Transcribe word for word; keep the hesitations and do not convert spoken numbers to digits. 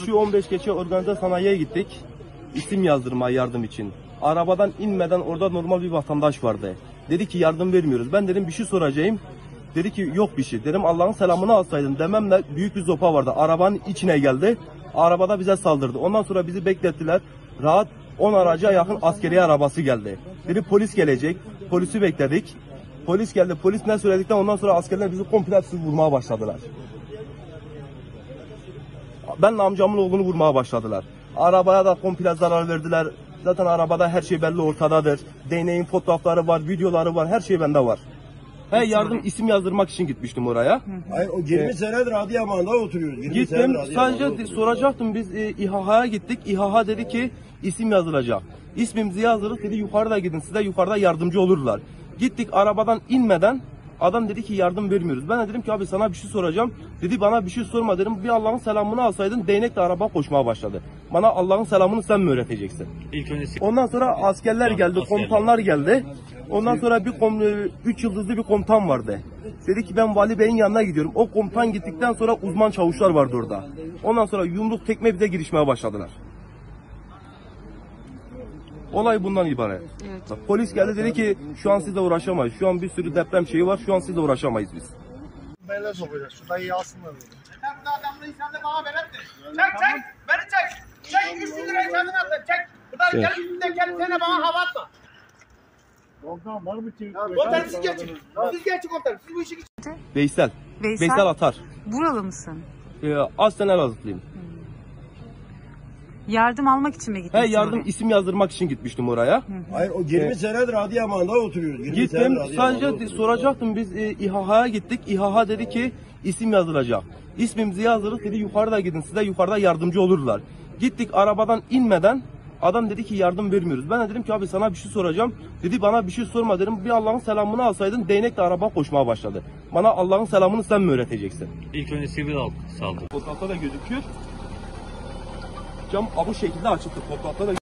Üçü on beş geçe organize sanayiye gittik. İsim yazdırma yardım için. Arabadan inmeden orada normal bir vatandaş vardı. Dedi ki yardım vermiyoruz. Ben dedim bir şey soracağım. Dedi ki yok bir şey. Dedim Allah'ın selamını alsaydın dememle büyük bir zopa vardı. Arabanın içine geldi. Arabada bize saldırdı. Ondan sonra bizi beklettiler. Rahat on araca yakın askeri arabası geldi. Dedi polis gelecek. Polisi bekledik. Polis geldi. Polis ne söyledikten ondan sonra askerler bizi komple vurmaya başladılar. Benle amcamın oğlunu vurmaya başladılar. Arabaya da komple zarar verdiler. Zaten arabada her şey belli ortadadır. Değneğin fotoğrafları var, videoları var, her şey bende var. He yardım isim yazdırmak için gitmiştim oraya. Hayır o yirmi senedir Adıyaman'da oturuyoruz. Gittim sadece soracaktım biz e, İHA'ya gittik. İHA dedi ki isim yazılacak. İsmimizi yazdırdık dedi yukarıda gidin size yukarıda yardımcı olurlar. Gittik arabadan inmeden adam dedi ki yardım vermiyoruz. Ben de dedim ki abi sana bir şey soracağım. Dedi bana bir şey sorma dedim. Bir Allah'ın selamını alsaydın değnekle araba koşmaya başladı. Bana Allah'ın selamını sen mi öğreteceksin? İlk önce Ondan sonra askerler geldi, komutanlar geldi. Ondan sonra bir kom üç yıldızlı bir komutan vardı. Dedi ki ben Vali Bey'in yanına gidiyorum. O komutan gittikten sonra uzman çavuşlar vardı orada. Ondan sonra yumruk tekme bize girişmeye başladılar. Olay bundan ibaret. Evet. Polis geldi dedi ki şu an sizle uğraşamayız. Şu an bir sürü deprem şeyi var. Şu an sizle uğraşamayız biz. Böyle sokacağız. Şu dayıyı alsınlar. Sen bu adamla insanla bana verir mi? Çek çek. Beni çek. Çek üç yüz lirayı kendin at. Çek. Buradan Evet. gel üstünden kendine bana hava atma. Komutanım var mı ki? Komutanım siz geçin. Siz geçin komutanım. Siz bu işi geçin. Veysel. Veysel, Veysel Atar. buralı mısın? Ee, aslen Elazığlıyım. Yardım almak için mi gittin? He yardım isim yazdırmak için gitmiştim oraya. Hayır o yirmi senedir Adıyaman'da oturuyoruz. yirmi Gittim senedir Adıyaman'da sadece oturuyoruz. soracaktım biz e, İHA'ya gittik. İHA dedi ki isim yazılacak. İsmimizi yazdırdık dedi yukarıda gidin size yukarıda yardımcı olurlar. Gittik arabadan inmeden adam dedi ki yardım vermiyoruz. Ben de dedim ki abi sana bir şey soracağım. Dedi bana bir şey sorma dedim. Bir Allah'ın selamını alsaydın değnekle araba koşmaya başladı. Bana Allah'ın selamını sen mi öğreteceksin? ilk önce sivil halk saldırı. Fotoğrafta da gözüküyor. Cam bu şekilde açıktı. Fotoğrafta da